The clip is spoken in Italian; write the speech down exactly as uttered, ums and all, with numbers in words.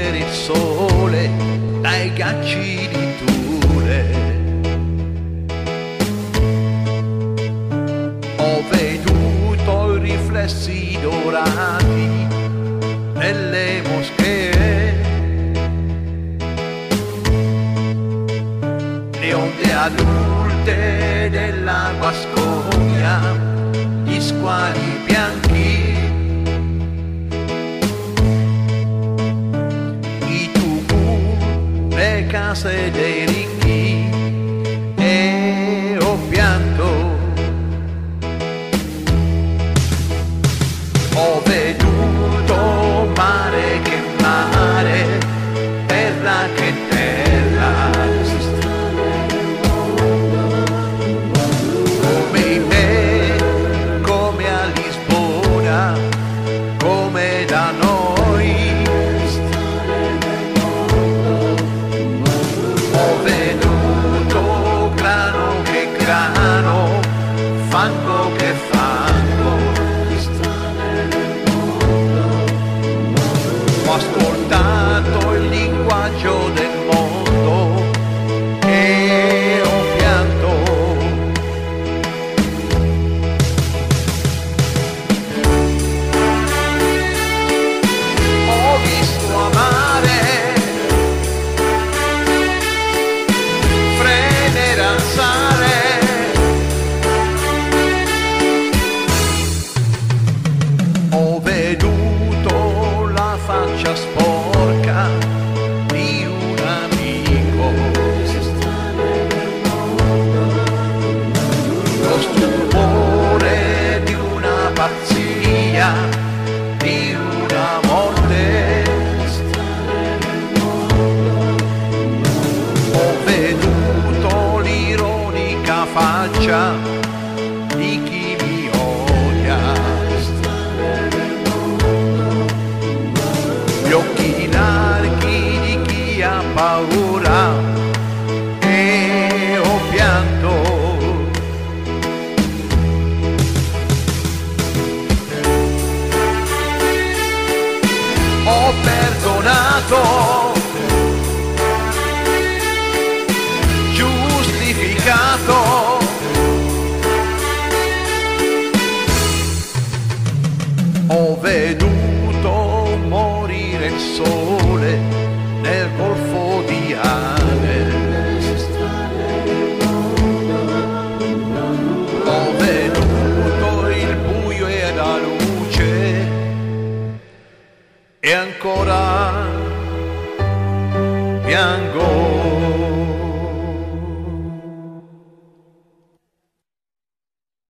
morire il sole dai ghiacci di Thule. Ho veduto i riflessi dorati nelle moschee, le onde adulte della Guascogna, gli squali bianchi, i tubu, le case dei ricchi, e ho pianto. Ho veduto mare che mare, terra che terra, come in me, come a Lisbona, come da noi. Ho veduto grano che grano, fango che fango. Ho ascoltato il linguaggio del mondo e ho pianto. Ho visto amare, fremere, alzare, ho veduto la faccia sporca di un amico, lo stupore di una pazzia, di una morte. Ho veduto l'ironica faccia di chi mi odia, gli occhi larghi di chi ha paura, e ho pianto. Ho perdonato, giustificato, ho veduto morire il sole nel golfo di Aden, ho veduto il buio e la luce, e ancora piango.